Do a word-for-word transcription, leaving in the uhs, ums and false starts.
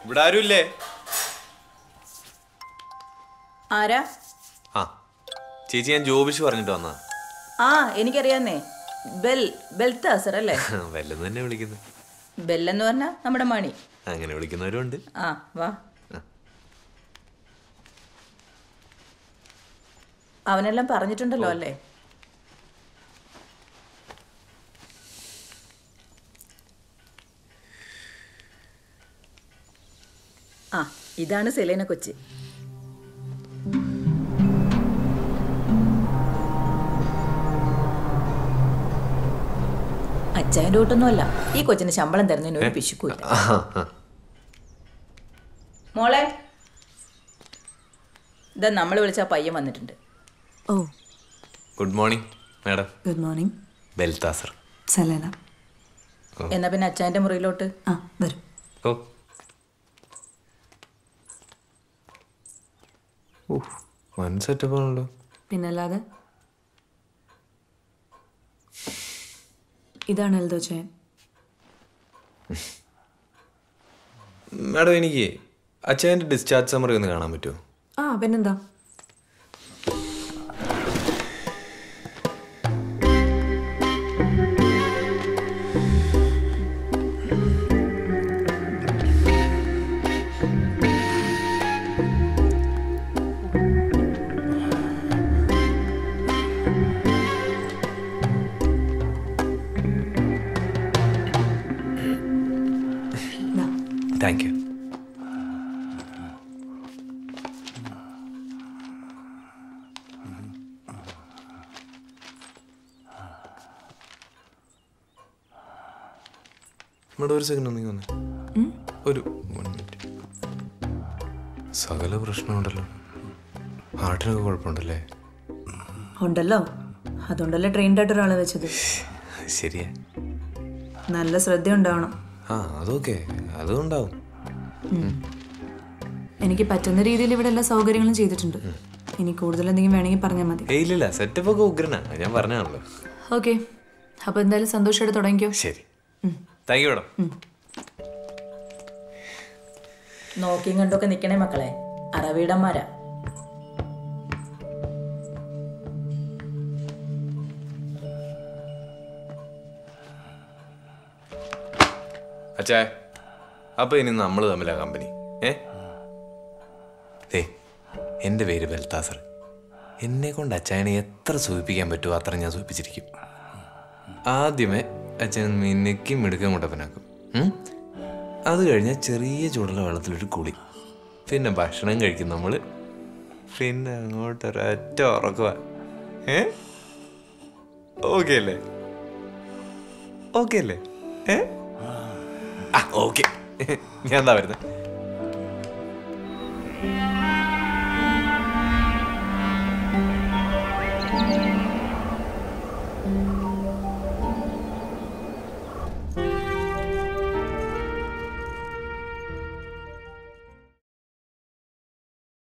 ഇവിടെ ആരുമില്ലേ? ആരാ? ആ ചേച്ചി, ഞാൻ ജോബിഷ് പറഞ്ഞിട്ട് വന്നാ. ആ എനിക്കറിയാന്നേ. ബെൽ ബെൽത്താസർ അല്ലേ? ബെല്ലെന്ന് തന്നെ വിളിക്കുന്നത്. ബെല്ലെന്ന് പറഞ്ഞാ നമ്മുടെ മണി. അങ്ങനെ വിളിക്കുന്നവരും ഉണ്ട്. ആ വാ. അവനെല്ലാം പറഞ്ഞിട്ടുണ്ടല്ലോ അല്ലേ? ആ ഇതാണ് സെലീന കൊച്ചി. അച്ചായൻ്റെ കൂട്ടൊന്നുമല്ല. ഈ കൊച്ചിന് ശമ്പളം തരുന്നതിന് ഒരു പിശുക്കൂല്ല. മോളെ, ഇതാ നമ്മൾ വിളിച്ച പയ്യൻ വന്നിട്ടുണ്ട്. ഓ good morning madam. Good morning. Balthazar. Selina. എന്നാ പിന്നെ അച്ചായൻ്റെ മുറിയിലോട്ട്. ആ വരും. ഓ വൺ സെറ്റപ്പ് ആണല്ലോ. പിന്നല്ലാതെ. ഇതാണ് എൽദോ ചായൻ. മാഡം, എനിക്ക് അച്ഛൻ്റെ ഡിസ്ചാർജ് സമ്മറി ഒന്ന് കാണാൻ പറ്റുമോ? ആ പിന്നെന്താ. Thank you. ഇവിടെ ഒരു സെക്കൻഡ് ഒന്നെങ്കിൽ വന്നേ. ഒരു വൺ മിനിറ്റ്. സകല പ്രശ്നമുണ്ടല്ലോ. ഹാർട്ടിനൊക്കെ കുഴപ്പമുണ്ടല്ലേ? ഉണ്ടല്ലോ. അതുകൊണ്ടല്ലേ ട്രെയിൻഡ് ആയിട്ട് ഒരാളെ വെച്ചത്. ശരിയാ. നല്ല ശ്രദ്ധ ഉണ്ടാവണം. ആ അതൊക്കെ അതുണ്ടാവും. എനിക്ക് പറ്റുന്ന രീതിയിൽ ഇവിടെ എല്ലാ സൗകര്യങ്ങളും ചെയ്തിട്ടുണ്ട്. ഇനി കൂടുതൽ എന്തെങ്കിലും വേണമെങ്കിൽ പറഞ്ഞാൽ മതി. ഇല്ലില്ല, സെറ്റപ്പ് ഒക്കെ ഉഗ്രനാ. ഞാൻ പറഞ്ഞാണല്ലോ. ഓക്കെ, അപ്പൊ എന്തായാലും സന്തോഷമായിട്ട് തുടങ്ങിക്കോ. ശരി, താങ്ക് യു മാഡം. നോക്കിയും കണ്ടൊക്കെ നിക്കണേ മക്കളെ, അറവീടന്മാരാ. അച്ഛാ, അപ്പൊ ഇനി നമ്മൾ തമ്മിലാ കമ്പനി. ഏ ഏ എൻ്റെ പേര് ബെൽത്താസർ. എന്നെ കൊണ്ട് അച്ചായനെ എത്ര സൂചിപ്പിക്കാൻ പറ്റുമോ അത്ര ഞാൻ സൂചിപ്പിച്ചിരിക്കും. ആദ്യമേ അച്ഛൻ മിനുക്കി മിടുക്കം കൊണ്ടപ്പനാക്കും. അത് കഴിഞ്ഞാൽ ചെറിയ ചൂടുള്ള വെള്ളത്തിലൊരു കുളി, പിന്നെ ഭക്ഷണം കഴിക്കും നമ്മൾ, പിന്നെ അങ്ങോട്ടൊരൊറ്റ ഉറക്കുക. ഏ ഓക്കെ അല്ലേ? ഓക്കെ അല്ലേ? ഏ ആ ഓക്കെ. ഞാൻ എന്താ വരുന്നത്?